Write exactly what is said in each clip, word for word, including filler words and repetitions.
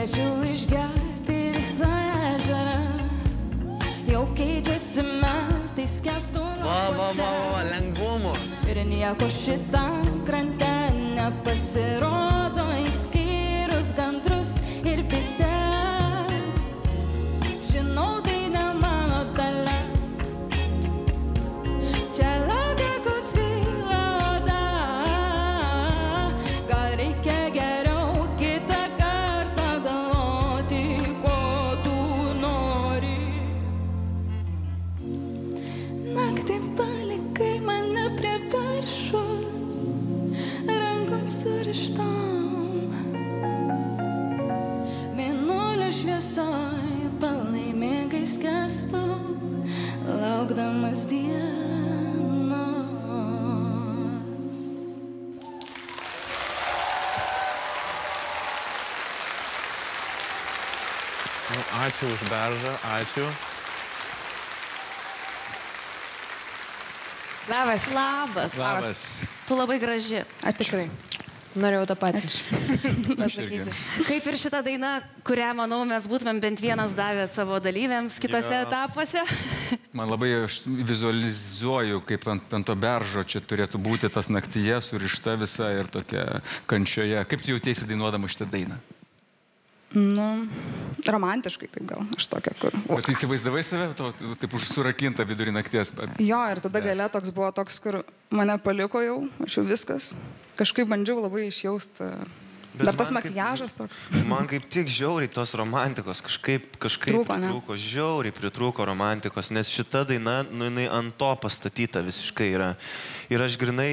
Galėčiau išgerti visą ežerą, jau keičiasi metais skęstų lapuose. Lengvumo. Ir nieko šitam krante nepasirodo, išskyrus gandrus ir bites. Žinau, tai ne mano dalia. Čia laukia, kol svyla oda. Gal reikia geriau kitą kartą galvoti, ko tu nori. Naktį palikai mane prie viršų, rankom surištom. Mėnulio šviesoj palaimingai skęstu, laukdamas dienos. Ačiū už beržą, ačiū. Labas. Labas. Labas. Tu labai graži. A, tikrai. Norėjau tą patį pasakyti. Kaip ir šita daina, kurią, manau, mes būtumėm bent vienas davę savo dalyviams kitose Jo. etapuose. Man labai, aš vizualizuoju, kaip ant, ant to beržo čia turėtų būti tas naktyje surišta visa ir tokia kančioje. Kaip tu jautiesi dainuodama šitą dainą? Nu, romantiškai taip gal, aš tokia, kur... Bet įsivaizdavai save, to, taip už surakinta vidurį nakties? Jo, ir tada gale toks buvo toks, kur mane paliko jau, aš jau viskas. Kažkaip bandžiau labai išjausti. Dar tas makiažas toks. Man kaip tik žiauriai tos romantikos, kažkaip, kažkaip Trūko, ne? pritrūko, žiauriai pritrūko romantikos, nes šita daina, nu, jinai ant to pastatyta visiškai yra. Ir aš grinai...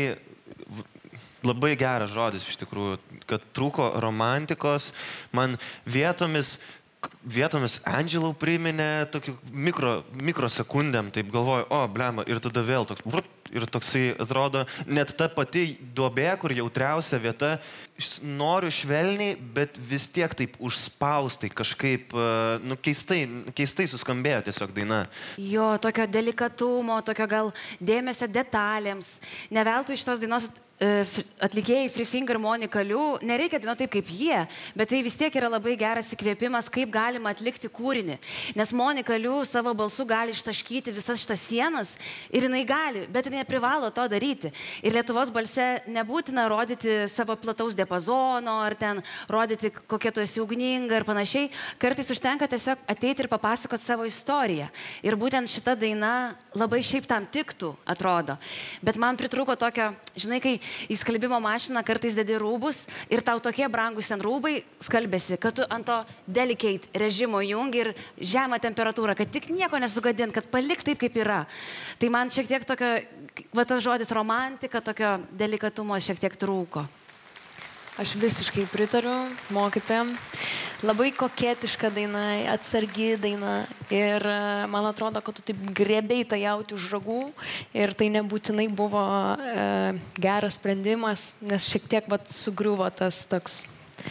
Labai geras žodis iš tikrųjų, kad trūko romantikos, man vietomis, vietomis Angelou priminė tokių mikro, mikrosekundėm, taip galvoju, o, blema, ir tada vėl toks, ir toksai atrodo, net ta pati duobė, kur jautriausia vieta, noriu švelniai, bet vis tiek taip užspaustai, kažkaip, nu, keistai, keistai suskambėjo tiesiog daina. Jo, tokio delikatumo, tokio gal dėmesio detalėms. Ne veltui šitos dainos atlikėjai Free Finger, Monika Liu, nereikia dainuoti taip kaip jie, bet tai vis tiek yra labai geras įkvėpimas, kaip galima atlikti kūrinį. Nes Monika Liu savo balsu gali ištaškyti visas šitas sienas ir jinai gali, bet jinai privalo to daryti. Ir Lietuvos balse nebūtina rodyti savo plataus diapazono ar ten rodyti, kokia tu esi ugninga ir panašiai. Kartais užtenka tiesiog ateiti ir papasakoti savo istoriją. Ir būtent šita daina labai šiaip tam tiktų, atrodo. Bet man pritrūko tokio, žinai, kai į skalbimo mašiną kartais dedi rūbus ir tau tokie brangus ten rūbai skalbėsi, kad tu ant to delicate režimo jungi ir žemą temperatūrą, kad tik nieko nesugadint, kad palik taip, kaip yra. Tai man šiek tiek tokio, va tas žodis romantika, tokio delikatumo šiek tiek trūko. Aš visiškai pritariu mokytojam. Labai koketiška daina, atsargi daina ir man atrodo, kad tu taip grėbei tą jautį už ragų ir tai nebūtinai buvo e, geras sprendimas, nes šiek tiek vat, sugriuvo tas toks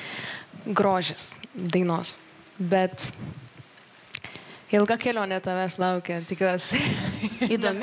grožis dainos. Bet ilga kelionė tavęs laukia, tikiuosi. Įdomi.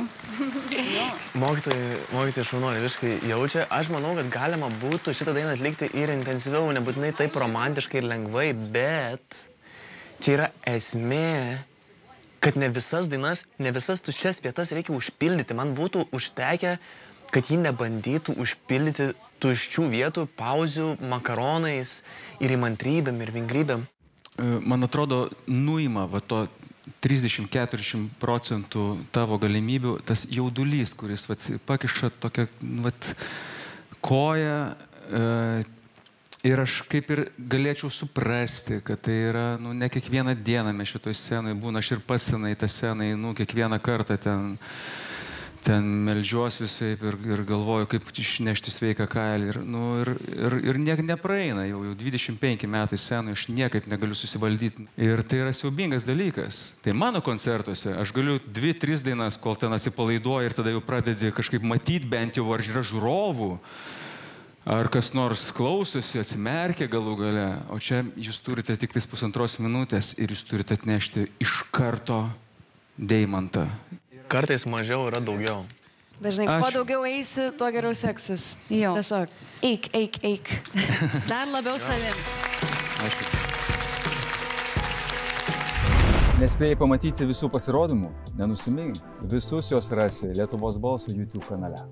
Mokytojai, mokytojai šaunuoliai visiškai jaučia. Aš manau, kad galima būtų šitą dainą atlikti ir intensyviau, nebūtinai taip romantiškai ir lengvai, bet čia yra esmė, kad ne visas dainas, ne visas tuščias vietas reikia užpildyti. Man būtų užtekę, kad ji nebandytų užpildyti tuščių vietų, pauzių, makaronais ir įmantrybėm ir vingrybėm. Man atrodo, nuima va to trisdešimt keturiasdešimt procentų tavo galimybių, tas jaudulys, kuris vat, pakiša tokią vat, koją e, ir aš kaip ir galėčiau suprasti, kad tai yra, nu, ne kiekvieną dieną mes šitoj scenai būna, aš ir pats senai tą scenai, nu, kiekvieną kartą ten ten meldžiuos visai ir, ir galvoju, kaip išnešti sveiką kailį. Ir, nu, ir, ir, ir niek nepraeina, jau, jau dvidešimt penki metai scenai, aš niekaip negaliu susivaldyti. Ir tai yra siaubingas dalykas. Tai mano koncertuose aš galiu dvi, tris dainas, kol ten atsipalaiduoju ir tada jau pradedi kažkaip matyti bent jau, ar yra žiūrovų, ar kas nors klausosi, atsimerkia galų gale. O čia jūs turite tik tais pusantros minutės ir jūs turite atnešti iš karto deimantą. Kartais mažiau yra daugiau. Bet žinai, kuo daugiau eisi, tuo geriau seksis. Jo. Tiesiog eik, eik, eik. Dar labiau savim. Aišku. Nespėjai pamatyti visų pasirodymų? Nenusimink. Visus jos rasi Lietuvos balso YouTube kanale.